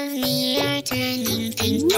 of me are turning pink.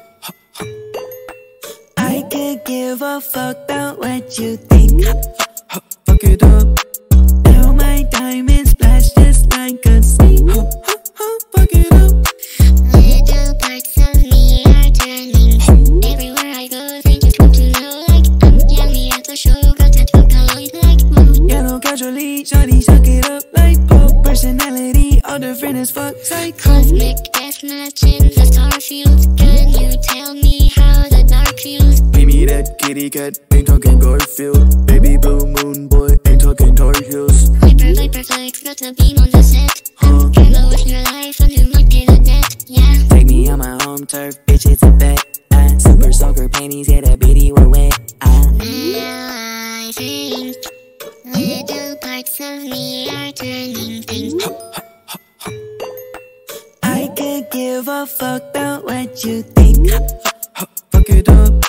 I could give a fuck about what you think. Fuck it up. Now my diamonds flash just like a stain. Fuck it up. Little parts of me are turning pink. Everywhere I go, they just want to know. Like I'm Yameii at the show, got tattooed colored like blue. Yellow casually, shawty suck it up like Pope. Personality, all different as fuck, psycho. Cosmic deathmatch in the starfield. Can you tell me how the dark feels? Give me that kitty cat, ain't talking Garfield. Baby blue moon boy, ain't talking Tar Heels. Viper flex, got a beam on the set. Gamble with your life and you might pay the debt, yeah. Take me on my home turf, bitch, it's a bet. Super soaker panties, yeah, that bitty were wet. Now I think little parts of me are turning pink. I could give a fuck about what you think. Fuck it up.